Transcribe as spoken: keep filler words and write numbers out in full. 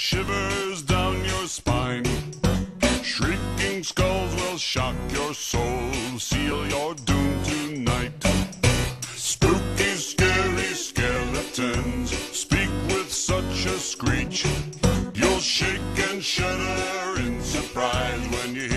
shivers down your spine. Shrieking skulls will shock your soul, seal your doom tonight. Spooky, scary skeletons speak with such a screech. You'll shake and shudder in surprise when you hear